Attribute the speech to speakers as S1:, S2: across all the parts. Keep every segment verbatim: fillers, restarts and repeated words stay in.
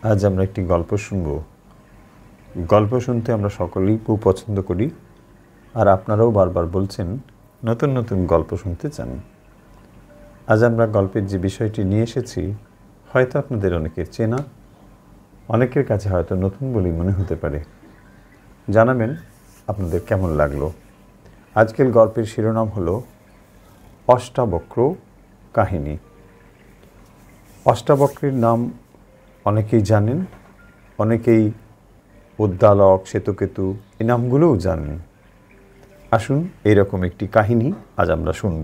S1: আজ আমরা একটি গল্প শুনব। গল্প শুনতে আমরা সকলেই খুব পছন্দ করি, আর আপনারাও বারবার বলছেন নতুন নতুন গল্প শুনতে চান। আজ আমরা গল্পের যে বিষয়টি নিয়ে এসেছি হয়তো আপনাদের অনেকের চেনা, অনেকের কাছে হয়তো নতুন বলেই মনে হতে পারে। জানাবেন আপনাদের কেমন লাগলো। আজকের গল্পের শিরোনাম হলো অষ্টাবক্র কাহিনী। অষ্টাবক্রের নাম অনেকেই জানেন, অনেকেই উদ্দালক, শ্বেতকেতু এই নামগুলোও জানেন। আসুন এইরকম একটি কাহিনী আজ আমরা শুনব।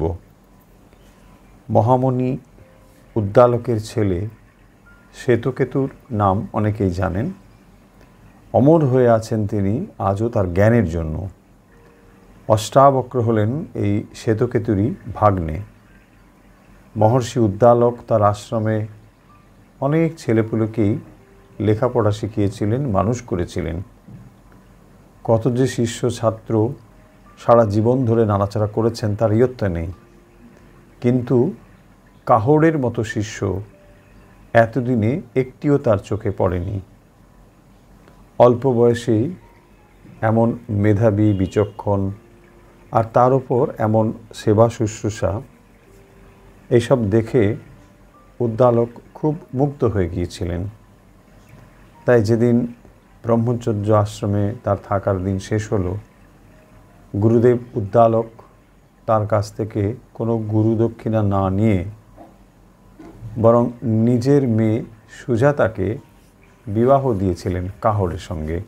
S1: মহামণি উদ্দালকের ছেলে শ্বেতকেতুর নাম অনেকেই জানেন। অমর হয়ে আছেন তিনি আজও তার জ্ঞানের জন্য। অষ্টাবক্র হলেন এই শ্বেতকেতুরই ভাগ্নে। মহর্ষি উদ্দালক তার আশ্রমে অনেক ছেলেপুলেকেই লেখাপড়া শিখিয়েছিলেন, মানুষ করেছিলেন। কত যে শিষ্য ছাত্র সারা জীবন ধরে নাড়াচাড়া করেছেন তার ইয়ত্তা নেই। কিন্তু কাহড়ের মতো শিষ্য এতদিনে একটিও তার চোখে পড়েনি। অল্প বয়সেই এমন মেধাবী, বিচক্ষণ, আর তার উপর এমন সেবা শুশ্রূষা, এইসব দেখে উদ্দালক খুব মুগ্ধ হয়ে গিয়েছিলেন। তাই যেদিন ব্রহ্মচর্য আশ্রমে তার থাকার দিন শেষ হলো, গুরুদেব উদ্দালক তার কাছ থেকে কোনো গুরুদক্ষিণা না নিয়ে বরং নিজের মেয়ে সুজাতাকে বিবাহ দিয়েছিলেন কাহড়ের সঙ্গে।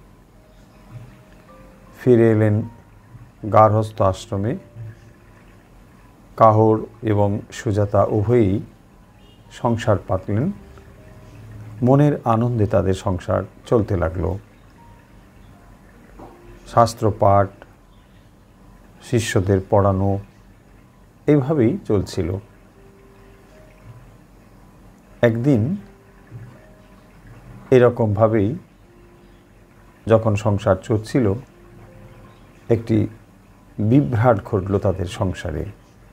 S1: ফিরে এলেন গার্হস্থ আশ্রমে। কাহড় এবং সুজাতা উভয়ই সংসার পাতলেন। মনের আনন্দে তাদের সংসার চলতে লাগলো। শাস্ত্র পাঠ, শিষ্যদের পড়ানো, এইভাবেই চলছিল। একদিন এরকমভাবেই যখন সংসার চলছিল, একটি বিভ্রাট ঘটল তাদের সংসারে।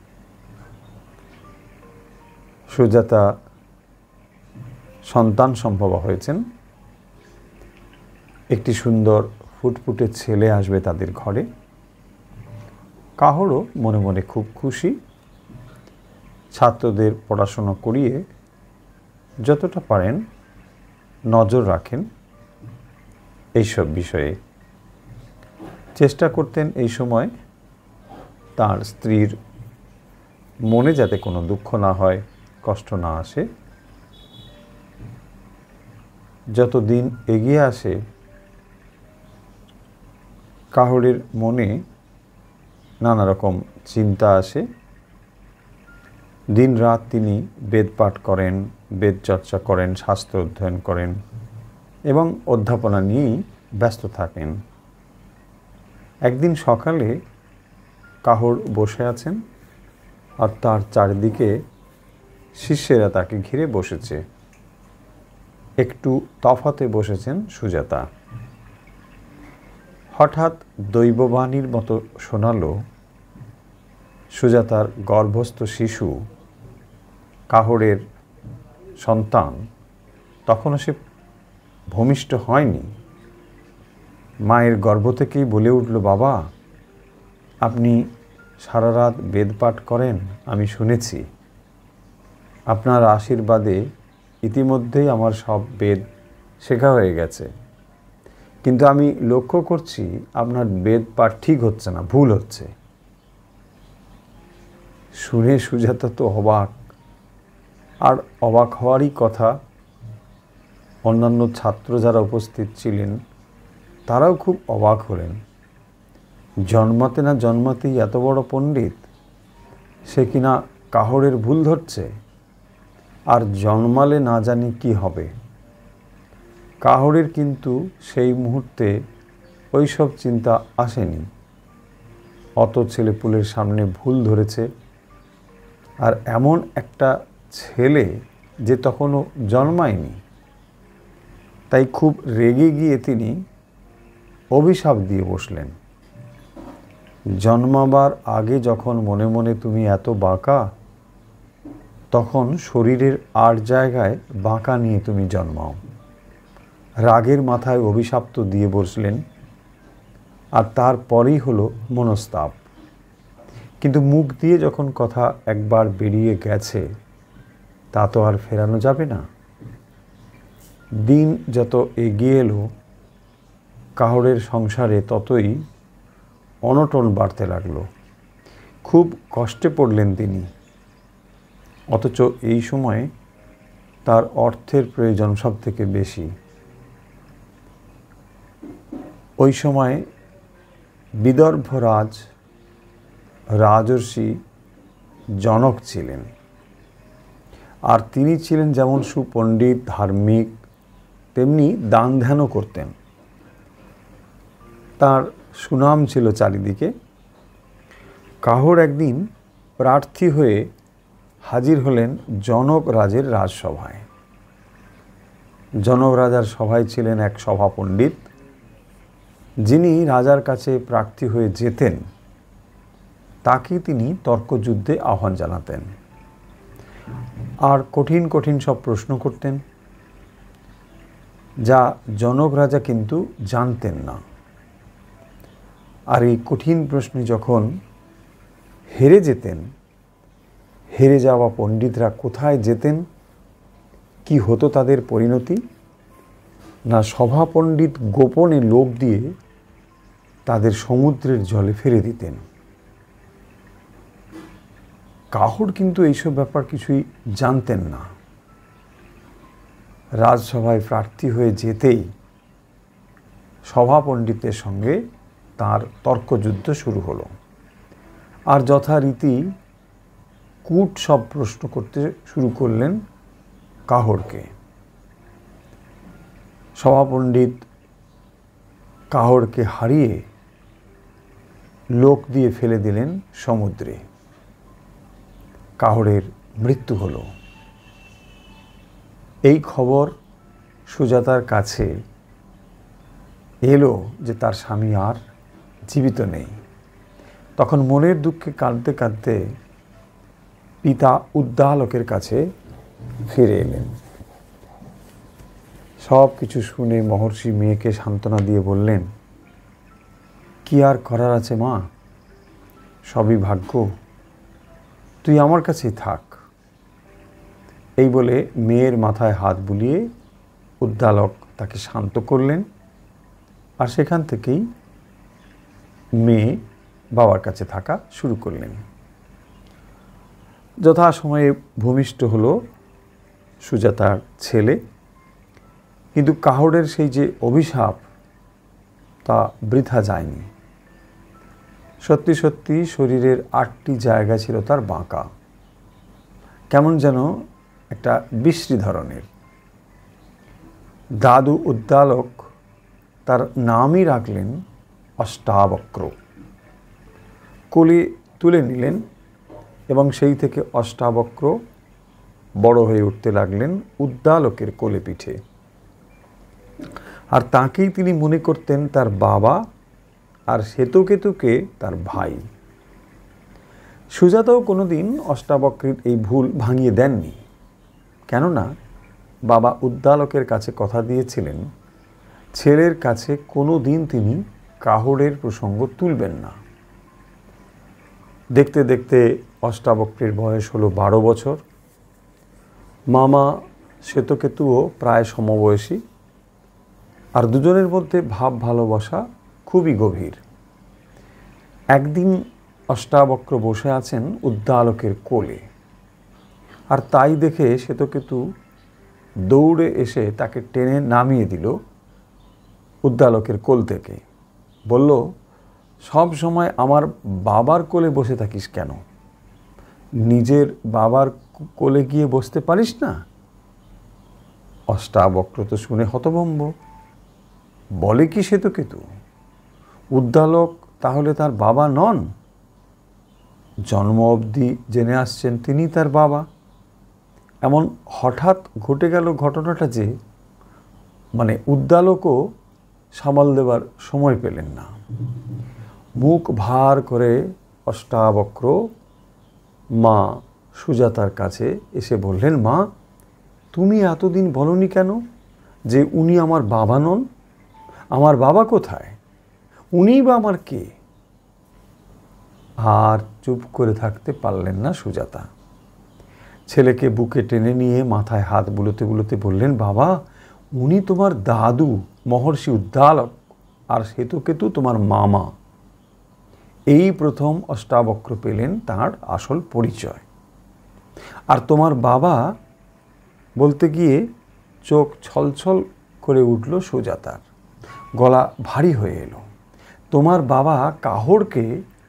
S1: সুজাতা সন্তান সম্ভবা হয়েছেন। একটি সুন্দর ফুটফুটে ছেলে আসবে তাদের ঘরে। কাহড়ও মনে মনে খুব খুশি। ছাত্রদের পড়াশোনা করিয়ে যতটা পারেন নজর রাখেন এইসব বিষয়ে। চেষ্টা করতেন এই সময় তার স্ত্রীর মনে যাতে কোনো দুঃখ না হয়, কষ্ট না আসে। যত দিন এগিয়ে আসে কাহড়ের মনে নানা রকম চিন্তা আসে। দিন রাত তিনি বেদ পাঠ করেন, বেদ চর্চা করেন, শাস্ত্র অধ্যয়ন করেন এবং অধ্যাপনা নিয়েই ব্যস্ত থাকেন। একদিন সকালে কাহড় বসে আছেন, আর তার চারিদিকে শিষ্যেরা তাকে ঘিরে বসেছে। একটু তফাতে বসেছেন সুজাতা। হঠাৎ দৈববাণীর মতো শোনালো, সুজাতার গর্ভস্থ শিশু কাহড়ের সন্তান তখনও সে ভূমিষ্ঠ হয়নি। মায়ের গর্ভ থেকেই বলে উঠল, বাবা, আপনি সারা রাত বেদ পাঠ করেন, আমি শুনেছি। আপনার আশীর্বাদে ইতিমধ্যেই আমার সব বেদ শেখা হয়ে গেছে, কিন্তু আমি লক্ষ্য করছি আপনার বেদ পাঠ ঠিক হচ্ছে না, ভুল হচ্ছে। শুনে সুজাতা তো অবাক, আর অবাক হওয়ারই কথা। অন্যান্য ছাত্র যারা উপস্থিত ছিলেন তারাও খুব অবাক হলেন। জন্মাতে না জন্মাতেই এত বড় পণ্ডিত, সে কিনা কাহড়ের ভুল ধরছে, আর জন্মালে না জানি কি হবে। কাহড়ের কিন্তু সেই মুহূর্তে ওই সব চিন্তা আসেনি। অত ছেলেপুলের সামনে ভুল ধরেছে, আর এমন একটা ছেলে যে তখনও জন্মায়নি। তাই খুব রেগে গিয়ে তিনি অভিশাপ দিয়ে বসলেন, জন্মাবার আগে যখন মনে মনে তুমি এত বাঁকা, তখন শরীরের আর জায়গায় বাঁকা নিয়ে তুমি জন্মাও। রাগের মাথায় অভিশাপ তো দিয়ে বসলেন, আর তারপরেই হলো মনস্তাপ। কিন্তু মুখ দিয়ে যখন কথা একবার বেরিয়ে গেছে তা তো আর ফেরানো যাবে না। দিন যত এগিয়ে এলো কাহরের সংসারে ততই অনটন বাড়তে লাগলো। খুব কষ্টে পড়লেন তিনি। অথচ এই সময়ে তার অর্থের প্রয়োজন সব থেকে বেশি। ওই সময় বিদর্ভরাজ রাজর্ষি জনক ছিলেন, আর তিনি ছিলেন যেমন সুপণ্ডিত ধার্মিক, তেমনি দান ধ্যানও করতেন। তার সুনাম ছিল চারিদিকে। কাহর একদিন প্রার্থী হয়ে হাজির হলেন জনক রাজের রাজসভায়। জনক রাজার সভায় ছিলেন এক সভা পণ্ডিত, যিনি রাজার কাছে প্রার্থী হয়ে যেতেন তাকে তিনি তর্কযুদ্ধে আহ্বান জানাতেন আর কঠিন কঠিন সব প্রশ্ন করতেন, যা জনক রাজা কিন্তু জানতেন না। আর এই কঠিন প্রশ্নে যখন হেরে যেতেন, হেরে যাওয়া পণ্ডিতরা কোথায় যেতেন, কি হতো তাদের পরিণতি? না, সভা পণ্ডিত গোপনে লোভ দিয়ে তাদের সমুদ্রের জলে ফেলে দিতেন। কাহর কিন্তু এইসব ব্যাপার কিছুই জানতেন না। রাজসভায় প্রার্থী হয়ে যেতেই সভা পণ্ডিতের সঙ্গে তার তর্কযুদ্ধ শুরু হলো। আর যথারীতি কূট সব প্রশ্ন করতে শুরু করলেন কাহরকে। সভা পণ্ডিত কাহরকে হারিয়ে লোক দিয়ে ফেলে দিলেন সমুদ্রে। কাহরের মৃত্যু হলো। এই খবর সুজাতার কাছে এলো যে তার স্বামী আর জীবিত নেই। তখন মনের দুঃখে কাঁদতে কাঁদতে পিতা উদ্দালকের কাছে ফিরে এলেন। সব কিছু শুনে মহর্ষি মেয়েকে সান্ত্বনা দিয়ে বললেন, কি আর করার আছে মা, সবই ভাগ্য, তুই আমার কাছেই থাক। এই বলে মেয়ের মাথায় হাত বুলিয়ে উদ্দালক তাকে শান্ত করলেন। আর সেখান থেকেই মেয়ে বাবার কাছে থাকা শুরু করলেন। যথাসময়ে ভূমিষ্ঠ হলো সুজাতার ছেলে। কিন্তু কাহরের সেই যে অভিশাপ তা বৃথা যায়নি। সত্যি সত্যি শরীরের আটটি জায়গা ছিল তার বাঁকা, কেমন যেন একটা বিশ্রী ধরনের। দাদু উদ্দালক তার নামই রাখলেন অষ্টাবক্র। কোলে তুলে নিলেন এবং সেই থেকে অষ্টাবক্র বড় হয়ে উঠতে লাগলেন উদ্দালকের কোলে পিঠে। আর তাকেই তিনি মনে করতেন তার বাবা, আর শ্বেতকেতুকে তার ভাই। সুজাতাও কোনোদিন অষ্টাবক্রের এই ভুল ভাঙিয়ে দেননি, কেননা বাবা উদ্দালকের কাছে কথা দিয়েছিলেন ছেলের কাছে কোনো দিন তিনি কাহরের প্রসঙ্গ তুলবেন না। দেখতে দেখতে অষ্টাবক্রের বয়স হলো বারো বছর। মামা শ্বেতকেতুও প্রায় সমবয়সী, আর দুজনের মধ্যে ভাব ভালোবাসা খুবই গভীর। একদিন অষ্টাবক্র বসে আছেন উদ্দালকের কোলে, আর তাই দেখে শ্বেতকেতু দৌড়ে এসে তাকে টেনে নামিয়ে দিল উদ্দালকের কোল থেকে। বলল, সব সময় আমার বাবার কোলে বসে থাকিস কেন? নিজের বাবার কোলে গিয়ে বসতে পারিস না? অষ্টাবক্র তো শুনে হতভম্ব। বলে কি শ্বেতকেতু, উদ্দালক তাহলে তার বাবা নন? জন্ম অবধি জেনে আসছেন তিনি তার বাবা। এমন হঠাৎ ঘটে গেল ঘটনাটা যে মানে উদ্দালকও সামাল দেবার সময় পেলেন না। মুখ ভার করে অষ্টাবক্র মা সুজাতার কাছে এসে বললেন, মা, তুমি এতদিন বলনি কেন যে উনি আমার বাবা নন? আমার বাবা কোথায়? উনিই বা আমার কে? আর চুপ করে থাকতে পারলেন না সুজাতা। ছেলেকে বুকে টেনে নিয়ে মাথায় হাত বুলোতে বুলোতে বললেন, বাবা, উনি তোমার দাদু মহর্ষি উদ্দালক, আর শ্বেতকেতু তোমার মামা। এই প্রথম অষ্টাবক্র পেলেন তার আসল পরিচয়। আর তোমার বাবা বলতে গিয়ে চোখ ছলছল করে উঠল সুজাতার, গলা ভারী হয়ে এলো। তোমার বাবা কাহড়কে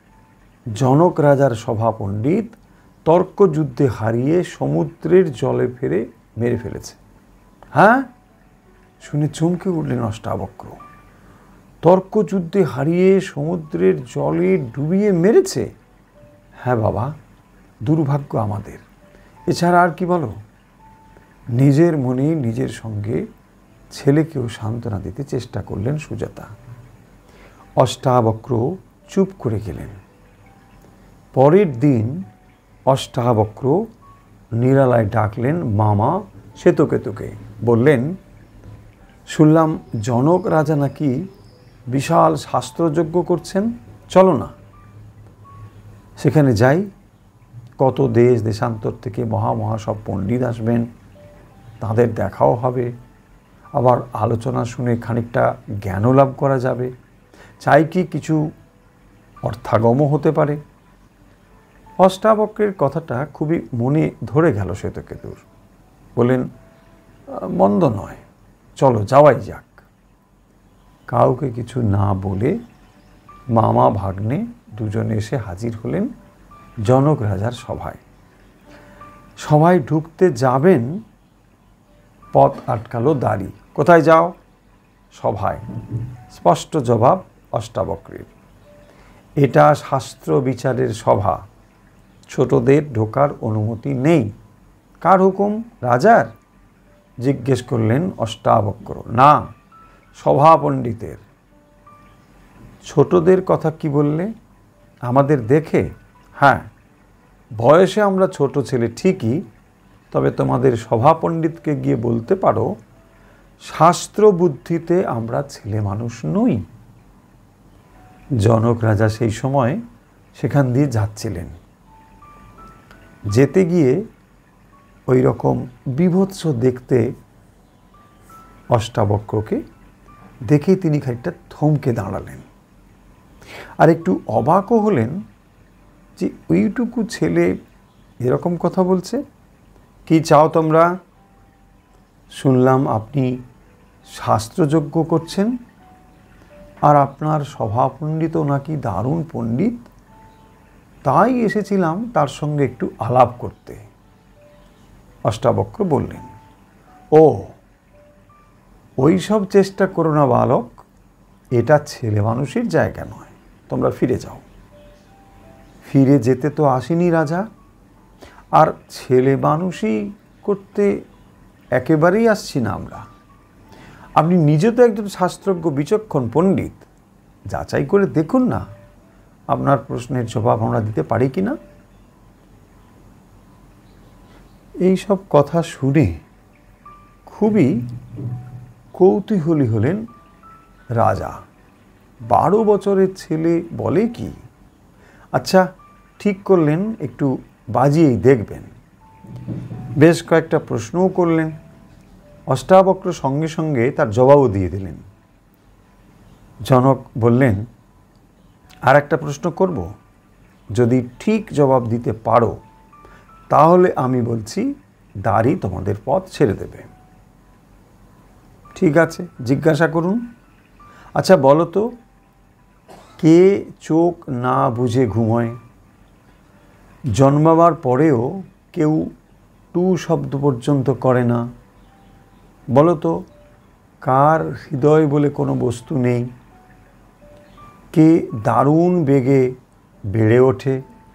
S1: জনক রাজার সভা পণ্ডিত তর্কযুদ্ধে হারিয়ে সমুদ্রের জলে ফেলে মেরে ফেলেছে। হ্যাঁ, শুনে চমকে উঠলেন অষ্টাবক্র। তর্কযুদ্ধে হারিয়ে সমুদ্রের জলে ডুবিয়ে মেরেছে? হ্যাঁ বাবা, দুর্ভাগ্য আমাদের, এছাড়া আর কি বলো? নিজের মনে নিজের সঙ্গে ছেলেকেও সান্ত্বনা দিতে চেষ্টা করলেন সুজাতা। অষ্টাবক্র চুপ করে গেলেন। পরের দিন অষ্টাবক্র নিরালায় ডাকলেন মামা শ্বেতকেতুকে। বললেন, শুনলাম জনক রাজা নাকি বিশাল শাস্ত্রযজ্ঞ করছেন, চলো না সেখানে যাই। কত দেশ দেশান্তর থেকে মহা মহা সব পণ্ডিত আসবেন, তাদের দেখাও হবে, আবার আলোচনা শুনে খানিকটা জ্ঞানও লাভ করা যাবে। চাই কি কিছু অর্থাগমও হতে পারে। অষ্টাবক্রের কথাটা খুবই মনে ধরে গেল শ্বেতকেতুর। বললেন, মন্দ নয়, চলো যাওয়াই যাক। কাউকে কিছু না বলে মামা ভাগ্নে দুজনে এসে হাজির হলেন জনক রাজার সভায়। সভায় ঢুকতে যাবেন, পথ আটকালো দাড়ি। কোথায় যাও? সভায়। স্পষ্ট জবাব অষ্টাবক্রের, এটা শাস্ত্র বিচারের সভা, ছোটদের ঢোকার অনুমতি নেই। কার হুকুম? রাজার? জিজ্ঞেস করলেন অষ্টাবক্র। না, সভা পণ্ডিতের। ছোটদের কথা কি বললে? আমাদের দেখে? হ্যাঁ, বয়সে আমরা ছোট ছেলে ঠিকই, তবে তোমাদের সভা পণ্ডিতকে গিয়ে বলতে পারো শাস্ত্র বুদ্ধিতে আমরা ছেলে মানুষ নই। জনক রাজা সেই সময় সেখান দিয়ে যাচ্ছিলেন। যেতে গিয়ে ওই রকম বীভৎস দেখতে অষ্টাবক্রকে দেখেই তিনি খানিকটা থমকে দাঁড়ালেন। আর একটু অবাকও হলেন যে ওইটুকু ছেলে এরকম কথা বলছে। কি চাও তোমরা? শুনলাম আপনি শাস্ত্রযজ্ঞ করছেন, আর আপনার সভাপণ্ডিতও নাকি দারুণ পণ্ডিত, তাই এসেছিলাম তার সঙ্গে একটু আলাপ করতে। অষ্টাবক্র বললেন, ও, ওই সব চেষ্টা করো না বালক, এটা ছেলে মানুষের জায়গা নয়, তোমরা ফিরে যাও। ফিরে যেতে তো আসেনি রাজা, আর ছেলে মানুষই করতে একেবারেই আসছি না আমরা। আপনি নিজে তো একজন শাস্ত্রজ্ঞ বিচক্ষণ পণ্ডিত, যাচাই করে দেখুন না আপনার প্রশ্নের জবাব আমরা দিতে পারি কি না। এই সব কথা শুনে খুবই কৌতূহলী হলেন রাজা। বারো বছরের ছেলে বলে কি? আচ্ছা, ঠিক করলেন একটু বাজিয়েই দেখবেন। বেশ কয়েকটা প্রশ্নও করলেন। অষ্টাবক্র সঙ্গে সঙ্গে তার জবাবও দিয়ে দিলেন। জনক বললেন, আর একটা প্রশ্ন করব, যদি ঠিক জবাব দিতে পারো তাহলে আমি বলছি দাড়ি তোমাদের পথ ছেড়ে দেবে। ঠিক আছে, জিজ্ঞাসা করুন। আচ্ছা বলো তো, কে চোখ না বুঝে ঘুমোয়? জন্মাবার পরেও কেউ টু শব্দ পর্যন্ত করে না। বলো তো, কার হৃদয় বলে কোনো বস্তু নেই? কে দারুণ বেগে বেড়ে ওঠে?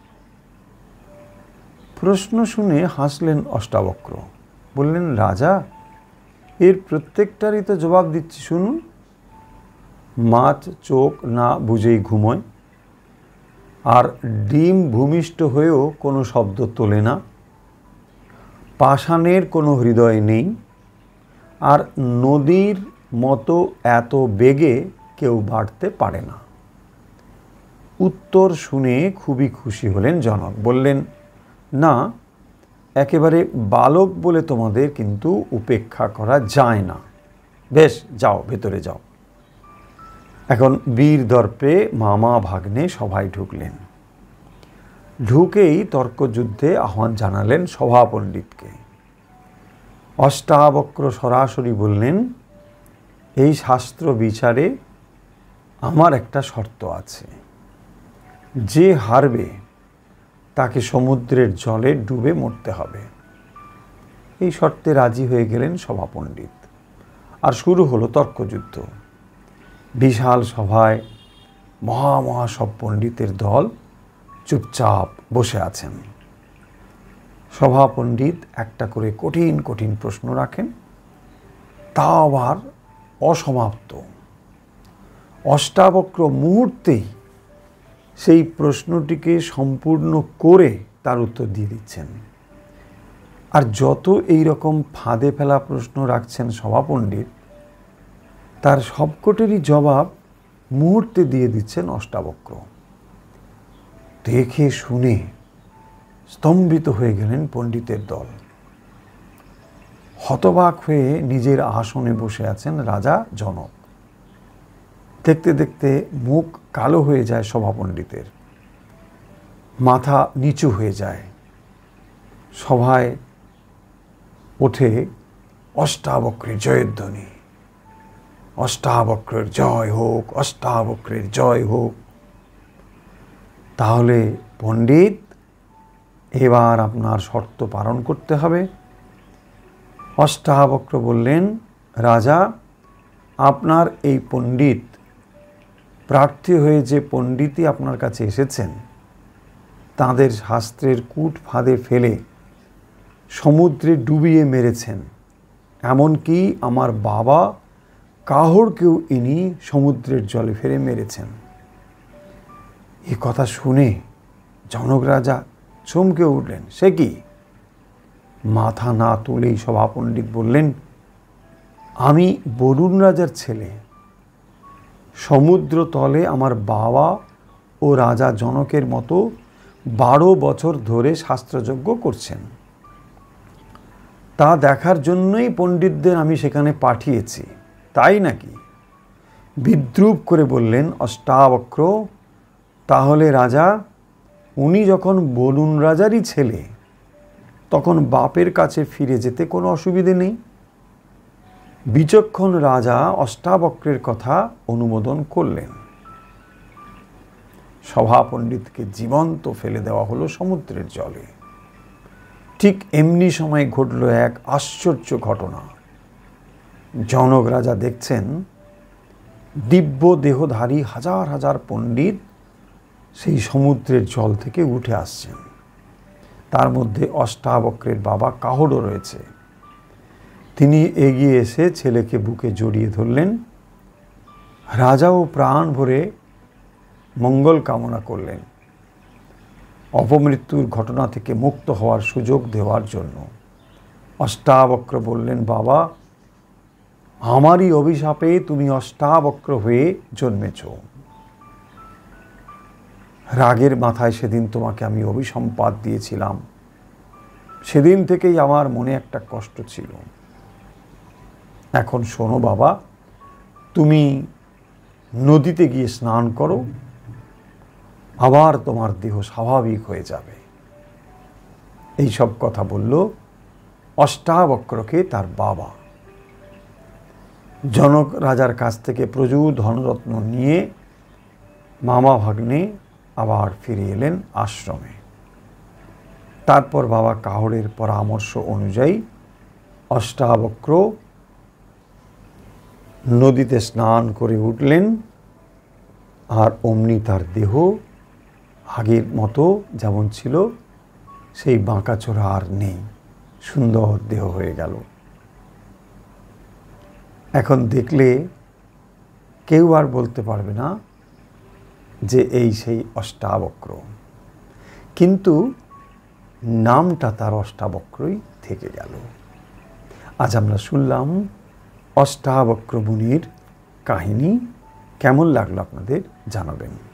S1: প্রশ্ন শুনে হাসলেন অষ্টাবক্র। বললেন, রাজা, এর প্রত্যেকটারই তো জবাব দিচ্ছি, শুনুন। মাছ চোখ না বুঝেই ঘুমোয়, আর ডিম ভূমিষ্ঠ হয়েও কোনো শব্দ তোলে না, পাষাণের কোনো হৃদয় নেই, আর নদীর মতো এত বেগে কেউ বাড়তে পারে না। উত্তর শুনে খুবই খুশি হলেন জনক। বললেন, না, একেবারে বালক বলে তোমাদের কিন্তু উপেক্ষা করা যায় না। বেশ, যাও, ভেতরে যাও। এখন বীর দর্পে মামা ভাগ্নে সভায় ঢুকলেন। ঢুকেই তর্কযুদ্ধে আহ্বান জানালেন সভা পণ্ডিতকে। অষ্টাবক্র সরাসরি বললেন, এই শাস্ত্র বিচারে আমার একটা শর্ত আছে। যে হারবে তাকে সমুদ্রের জলে ডুবে মরতে হবে। এই শর্তে রাজি হয়ে গেলেন সভা পণ্ডিত। আর শুরু হলো তর্কযুদ্ধ। বিশাল সভায় মহা মহা সব পণ্ডিতের দল চুপচাপ বসে আছেন। সভা পণ্ডিত একটা করে কঠিন কঠিন প্রশ্ন রাখেন, তা আবার অসমাপ্ত। অষ্টাবক্র মুহূর্তেই সেই প্রশ্নটিকে সম্পূর্ণ করে তার উত্তর দিয়ে দিচ্ছেন। আর যত এই রকম ফাঁদে ফেলা প্রশ্ন রাখছেন সভা পণ্ডিত, তার সবকটিরই জবাব মুহূর্তে দিয়ে দিচ্ছেন অষ্টাবক্র। দেখে শুনে স্তম্ভিত হয়ে গেলেন পণ্ডিতের দল। হতবাক হয়ে নিজের আসনে বসে আছেন রাজা জনক। দেখতে দেখতে মুখ কালো হয়ে যায় সভা পণ্ডিতের, মাথা নিচু হয়ে যায়। সভায় ওঠে অষ্টাবক্রের জয়ধ্বনি। অষ্টাবক্রের জয় হোক, অষ্টাবক্রের জয় হোক। তাহলে পণ্ডিত, এবার আপনার শর্ত পালন করতে হবে। অষ্টাবক্র বললেন, রাজা, আপনার এই পণ্ডিত প্রার্থী হয়ে যে পণ্ডিতই আপনার কাছে এসেছেন, তাদের শাস্ত্রের কূট ফাঁদে ফেলে সমুদ্রে ডুবিয়ে মেরেছেন। এমনকি আমার বাবা কাহড়কেও ইনি সমুদ্রের জলে ফেলে মেরেছেন। এই কথা শুনে জনক রাজা চমকে উঠলেন। সে কি? মাথা না তুলেই সভা পণ্ডিত বললেন, আমি বরুণ রাজার ছেলে। সমুদ্র তলে আমার বাবা ও রাজা জনকের মতো বারো বছর ধরে শাস্ত্রযজ্ঞ করছেন। তা দেখার জন্যই পণ্ডিতদের আমি সেখানে পাঠিয়েছি। তাই নাকি? বিদ্রূপ করে বললেন অষ্টাবক্র, তাহলে রাজা, উনি যখন বরুণ রাজারই ছেলে, তখন বাপের কাছে ফিরে যেতে কোনো অসুবিধে নেই। বিচক্ষণ রাজা অষ্টাবক্রের কথা অনুমোদন করলেন। সভা পণ্ডিতকে জীবন্ত ফেলে দেওয়া হলো সমুদ্রের জলে। ঠিক এমনি সময় ঘটল এক আশ্চর্য ঘটনা। জনক রাজা দেখছেন দিব্য দেহধারী হাজার হাজার পণ্ডিত সেই সমুদ্রের জল থেকে উঠে আসছেন। তার মধ্যে অষ্টাবক্রের বাবা কাহড়ও রয়েছে। তিনি এগিয়ে এসে ছেলেকে বুকে জড়িয়ে ধরলেন। রাজাও প্রাণ ভরে মঙ্গল কামনা করলেন, অপমৃত্যুর ঘটনা থেকে মুক্ত হওয়ার সুযোগ দেওয়ার জন্য। অষ্টাবক্র বললেন, বাবা, আমারই অভিশাপে তুমি অষ্টাবক্র হয়ে জন্মেছ। রাগের মাথায় সেদিন তোমাকে আমি অভিসম্পাত দিয়েছিলাম। সেদিন থেকেই আমার মনে একটা কষ্ট ছিল। এখন শোনো বাবা, তুমি নদীতে গিয়ে স্নান করো, আবার তোমার দেহ স্বাভাবিক হয়ে যাবে। এই সব কথা বলল অষ্টাবক্রকে তার বাবা। জনক রাজার কাছ থেকে প্রচুর ধনরত্ন নিয়ে মামা ভাগ্নে আবার ফিরে এলেন আশ্রমে। তারপর বাবা কাহড়ের পরামর্শ অনুযায়ী অষ্টাবক্র নদীতে স্নান করে উঠলেন। আর অমনি তার দেহ আগের মতো যেমন ছিল সেই বাঁকাচোরা আর নেই, সুন্দর দেহ হয়ে গেল। এখন দেখলে কেউ আর বলতে পারবে না যে এই সেই অষ্টাবক্র, কিন্তু নামটা তার অষ্টাবক্রই থেকে গেল। আজ আমরা শুনলাম অষ্টাবক্র মুনির কাহিনী কেমন লাগলো আপনাদের জানাবেন।